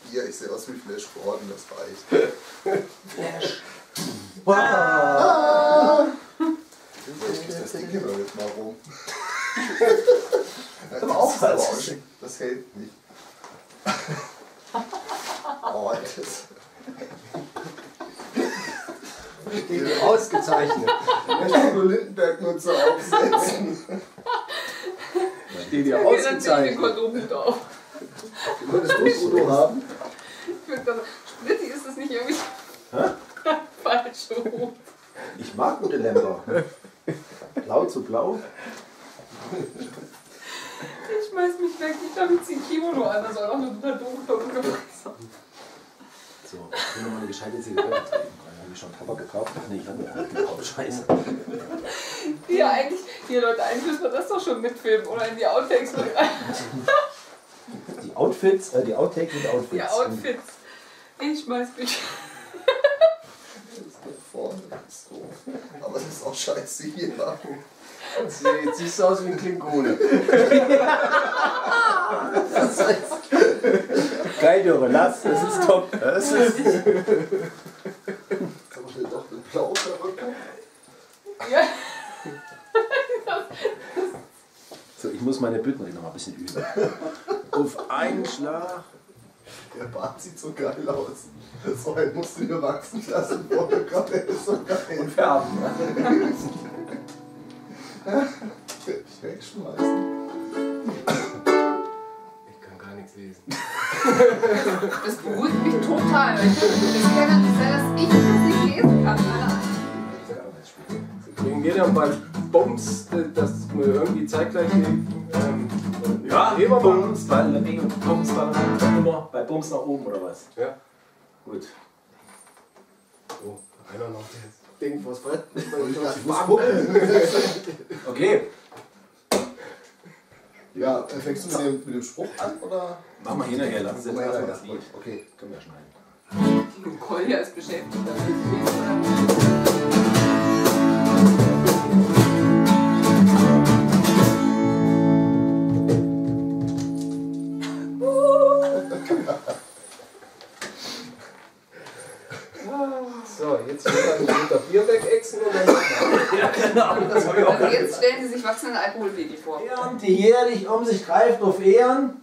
Bier, ich sehe aus wie Flash Gordon, das reicht. Flash. Ich krieg das Ding immer jetzt mal rum. Aber aufpassen. Das hält nicht. Oh, das. Ausgezeichnet. Ich will nur Lindenberg-Nutzer aufsetzen. Steht dir Dann ziehe ich den ausgezeichnet. Kondomhut auf. Würdest du Udo haben? Ich würde sagen, Spritti, ist das nicht irgendwie falsche Hut? Ich mag gute Lämmer. Blau zu blau. Ich schmeiß mich weg, ich glaube, ich ziehe ein Kimono an, das soll auch eine dunkelblaue sein. So, ich will nochmal eine gescheite Zigarette trinken. Habe ich schon Tabak gekauft? Ach nee, ich habe mir auch gekauft. Scheiße. Ja, eigentlich, hier Leute, eigentlich müssen wir das doch schon mitfilmen oder in die Outtakes mit rein. Die Outfits, die Outtakes mit Outfits. Die Outfits. Ich schmeiß mich. Das geht vorne so. Aber das ist auch scheiße hier. Jetzt siehst du aus wie ein Klingone. Geil, Junge, lass, das ist top. Das ist Kann man doch eine blaue Perücke? Ja. so, ich muss meine Bütten noch mal ein bisschen üben. Auf einen Schlag. Der Bart sieht so geil aus. So ein musst du dir wachsen lassen, vor der Kamera ist so geil. Und färben. Ich wegschmeißen. Ich kann gar nichts lesen. Das beruhigt mich total. Das kann nicht sein, dass ich das nicht lesen kann. Deswegen geht dann beim Bums, dass wir irgendwie zeitgleich Ja, immer mal. Bums, weil Bums war immer bei Bums nach oben oder was? Ja. Gut. Oh, einer noch das Ding vors Brett. Ich muss gucken. Okay, Ja, fängst du mit dem Spruch an oder? machen wir hinterher, lassen Sie Machen wir erstmal hinterher. das Lied. Okay. Können wir schneiden. Kolja ist beschäftigt. So, jetzt wird das Bier wegexen und dann Ja, genau, das habe ich auch Also jetzt stellen Sie sich wachsende Alkoholbaby vor. Ehren, die jährlich um sich greift auf Ehren.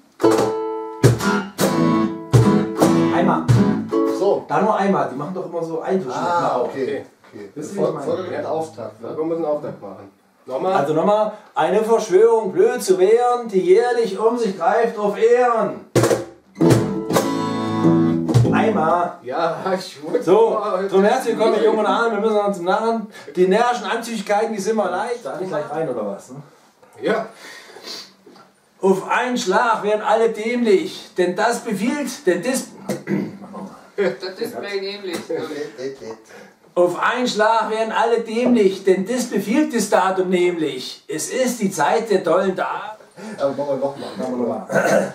Einmal. So. Da nur einmal, die machen doch immer so Eintuschen. Ah, Auch. okay. Das ist, wie ich meine. Folge mit Auftakt. Da Ne? können wir einen Auftakt machen. Nochmal. Also nochmal, eine Verschwörung blöd zu wehren, die jährlich um sich greift auf Ehren. Einmal. Ja, ich wollte. So, zum herzlich willkommen, Jungen und Armen, wir müssen uns zum Narren. Die närrischen Anzügigkeiten, die sind wir leicht. Da ich gleich rein oder was? Ne? Ja. Auf einen Schlag werden alle dämlich, denn das befiehlt, denn das... Das Display nämlich. Auf einen Schlag werden alle dämlich, denn das befiehlt das Datum nämlich. Es ist die Zeit der tollen Daten. Aber machen wir nochmal. Machen wir nochmal.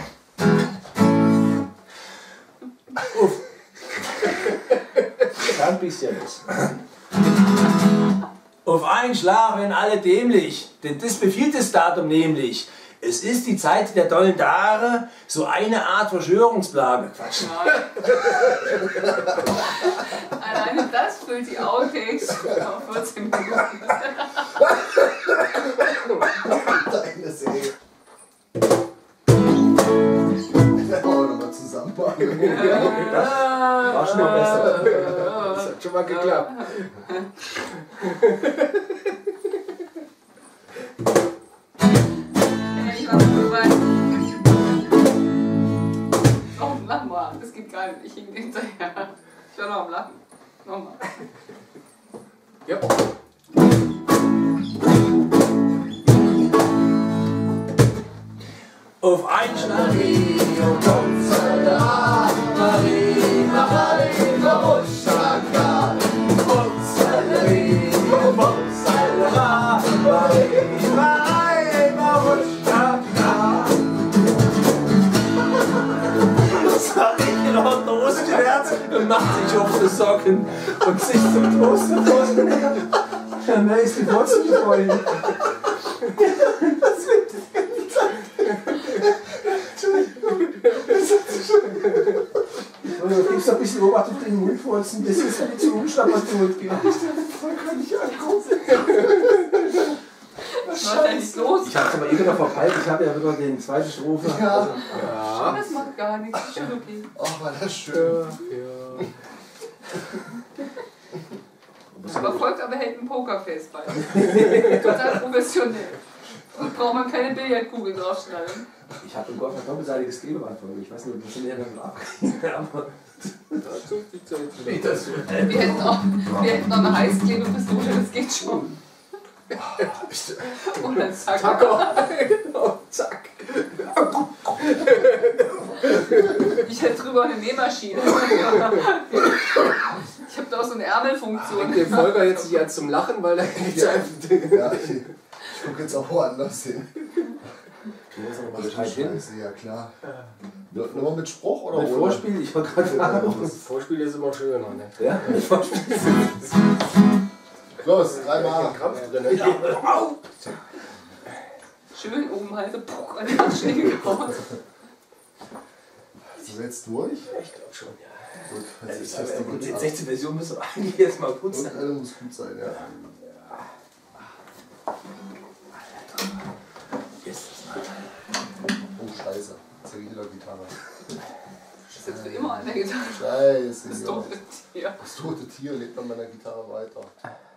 Uff. Ein bisschen was. Auf einen Schlag werden alle dämlich, denn das befiehlt das Datum nämlich. Es ist die Zeit der tollen Tage, so eine Art Verschwörungsplage. Quatsch. Alleine das füllt die Outtakes auf 14 Minuten. Deine Serie. Das wollen wir nochmal zusammen machen. War schon mal besser. Das hat schon mal geklappt. Ich war so weit. Oh, lach mal. Das geht gar nicht. Ich hing hinterher. Ich war noch am Lachen. Nochmal. Ja. Auf einen Schlag. Und macht sich auf die Socken und sich zum Toaster vorstellen. Der nächste Wurzelfreund. Das wird nicht. Entschuldigung. Das hat sich schon Du gibst doch ein bisschen Obacht auf den Mundfurzen, das ist ja nicht so umschlappert, du Mund. Voll kann ich angucken. Was ist denn nicht los? Ich hab's aber wieder verpeilt, ich habe ja wieder den zweiten Strophe. Ja. Also, Ja. Das macht gar nichts, ist schon okay. Ach, war das schön. Ja. Verfolgt aber hält ein Pokerface bei. Total professionell. Und braucht man keine Billardkugel draufschneiden. ich habe im Golf ein doppelseitiges Klebeband von mir. Ich weiß nicht, ob das in der dann abkriegen, aber Dazu die Zeit. Wir hätten noch eine Heißklebepistole, das geht schon. Und dann zack. Genau, zack. Ich hätte drüber eine Nähmaschine. Ich habe da auch so eine Ärmelfunktion. Bringt den Volker jetzt nicht an zum Lachen, weil er Ja, ich guck jetzt auch woanders hin. du musst noch mal Ach du Bescheid hin. Scheiße, ja klar. Nur mit Spruch oder Mit ohne? Vorspiel, ich wollte gerade fragen. Das Vorspiel ist immer schöner, ne? Ja, mit Vorspiel. Los, dreimal. Krampf drin. Au! Schön oben halt so puch, an den Handschläge gehauen. Sind wir jetzt durch? Ich glaube schon, ja. Gut, jetzt ist Die das die gute 16. Version müsste doch eigentlich jetzt mal gut sein. Irgendeine muss gut sein, ja. Yes. Oh, scheiße. Jetzt habe ich wieder Gitarre. Das sitzt du immer an der Gitarre. Scheiße. Das ja. tote Tier. Das tote Tier lebt an meiner Gitarre weiter.